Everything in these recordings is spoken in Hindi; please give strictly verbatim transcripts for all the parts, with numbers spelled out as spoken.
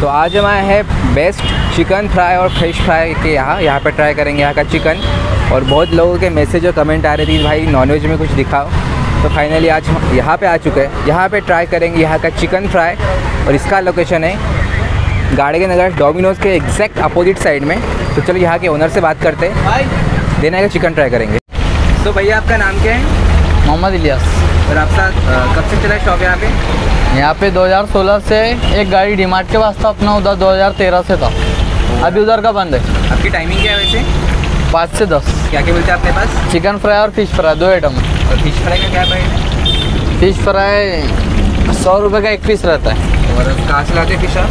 तो आज हम आए हैं बेस्ट चिकन फ्राई और फिश फ्राई के यहाँ यहाँ पे ट्राई करेंगे यहाँ का चिकन। और बहुत लोगों के मैसेज और कमेंट आ रहे थे भाई नॉनवेज में कुछ दिखाओ, तो फाइनली आज हम यहाँ पे आ चुके हैं। यहाँ पे ट्राई करेंगे यहाँ का चिकन फ्राई और इसका लोकेशन है गाड़गे नगर डोमिनोज़ के एग्जैक्ट अपोजिट साइड में। तो चलो यहाँ के ओनर से बात करते हैं, देना का चिकन ट्राई करेंगे। तो भैया आपका नाम क्या है? मोहम्मद इलियास। और आपका कब से चला है शॉप यहाँ पे? यहाँ पे दो हज़ार सोलह से एक गाड़ी डीमार्ट के पास था अपना, उधर दो हज़ार तेरह से था, अभी उधर का बंद है। आपकी टाइमिंग क्या है वैसे? पाँच से दस। क्या क्या मिलता है अपने पास? चिकन फ्राई और फिश फ्राई दो आइटम। और फिश फ्राई का क्या प्राइस है? फिश फ्राई सौ रुपये का एक पीस रहता है। और कहाँ से लाते हैं फिश आप?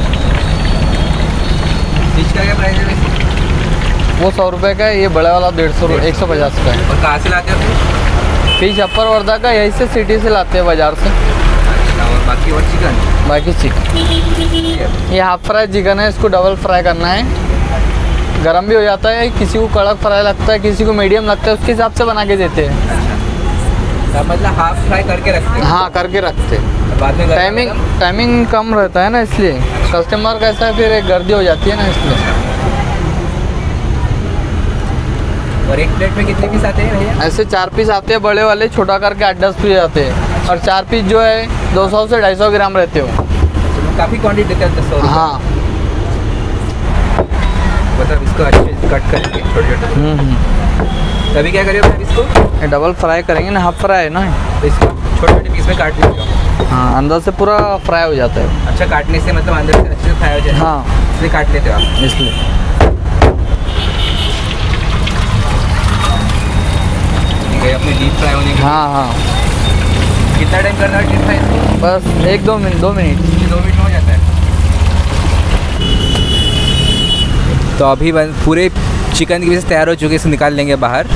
फिश का क्या प्राइस है वैसे? वो सौ रुपये का है, ये बड़े वाला डेढ़ सौ एक सौ पचास का है। और कहाँ से लाते हो? फिश अपर वर्धा का, यहीं से सिटी से लाते हैं बाज़ार से। और बाकी और चिकन? बाकी चिकन ये हाफ फ्राई चिकन है, इसको डबल फ्राई करना है। गरम भी हो जाता है, किसी को कड़क फ्राई लगता है, किसी को मीडियम लगता है, उसके हिसाब से बना के देते हैं। अच्छा, मतलब हाफ फ्राई करके रखते हैं? हाँ करके रखते हैं। बाद में टाइमिंग टाइमिंग कम रहता है ना, इसलिए कस्टमर कैसा है फिर एक गर्दी हो जाती है ना, इसलिए। और एक प्लेट में कितने पीस आते हैं भैया? ऐसे चार पीस आते हैं बड़े वाले, छोटा करके आठ दस पीस आते हैं। और चार पीस जो है दो सौ से ढाई सौ ग्राम रहते हो। तो काफ़ी क्वांटिटी देते हैं सौ? हाँ मतलब इसको अच्छे से कट करके छोटे छोटे। तभी क्या करिए आप इसको? ये डबल फ्राई करेंगे ना, हाफ फ्राई है ना, तो इसको छोटे छोटे पीस में काट लीजिए। हाँ अंदर से पूरा फ्राई हो जाता है। अच्छा, काटने से मतलब अंदर से अच्छे से फ्राई हो जाए? हाँ इसलिए काट लेते हो आप? इसलिए अपने डीप फ्राई होने के। हाँ हाँ कितना टाइम करना है डीप फ्राई इसको? बस एक दो मिनट दो मिनट दो मिनट में हो जाता है। तो अभी बन पूरे चिकन की पीसेस तैयार हो चुके हैं, इसे निकाल लेंगे बाहर।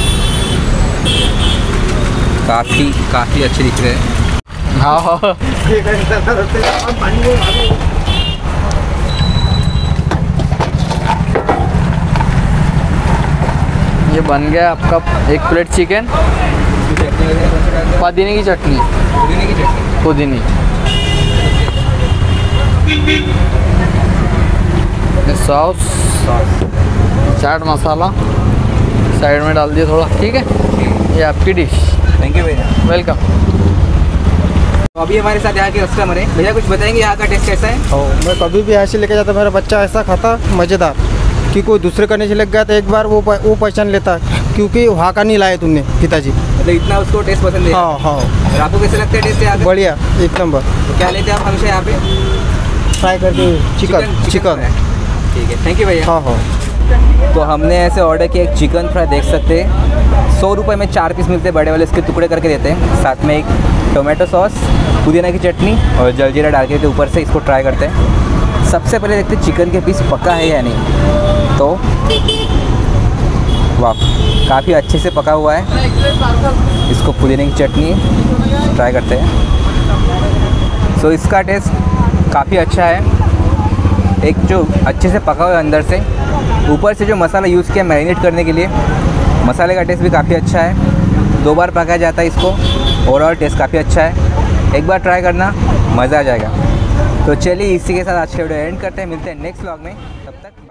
काफ़ी काफ़ी अच्छे दिख रहे हैं। हाँ हाँ ये बन गया आपका एक प्लेट चिकन। पुदीने की चटनी पुदीने की चटनी पुदीने सॉस चाट मसाला साइड में डाल दिया थोड़ा, ठीक है। ये आपकी डिश। थैंक यू भैया। वेलकम। तो अभी हमारे साथ यहाँ के कस्टमर है, भैया कुछ बताएंगे यहाँ का टेस्ट कैसा है? हो मैं कभी भी ऐसे लेके जाता, मेरा बच्चा ऐसा खाता मज़ेदार कि कोई दूसरे करने से लग गया तो एक बार वो वो पहचान लेता, क्योंकि वहाँ का नहीं लाए तुमने पिताजी। मतलब इतना उसको टेस्ट पसंद है? हाँ हाँ। और आपको कैसे लगता है टेस्ट यहाँ का? बढ़िया एक नंबर। तो क्या लेते हैं आप हमेशा यहाँ पे? फ्राई करके चिकन चिकन। ठीक है, थैंक यू भैया। हाँ हाँ। तो हमने ऐसे ऑर्डर किया एक चिकन फ्राई, देख सकते हैं सौ रुपये में चार पीस मिलते हैं, बड़े वाले इसके टुकड़े करके देते हैं। साथ में एक टोमेटो सॉस, पुदीना की चटनी और जलजीरा डाल के ऊपर से इसको ट्राई करते हैं। सबसे पहले देखते हैं चिकन के पीस पका है या नहीं। तो वाह, काफ़ी अच्छे से पका हुआ है। इसको पुदीने की चटनी ट्राई करते हैं। सो इसका टेस्ट काफ़ी अच्छा है। एक जो अच्छे से पका हुआ है अंदर से, ऊपर से जो मसाला यूज़ किया मैरिनेट करने के लिए, मसाले का टेस्ट भी काफ़ी अच्छा है। दो बार पकाया जाता है इसको, ओवरऑल टेस्ट काफ़ी अच्छा है। एक बार ट्राई करना, मज़ा आ जाएगा। तो चलिए इसी के साथ आज के वीडियो एंड करते हैं, मिलते हैं नेक्स्ट व्लॉग में, तब तक।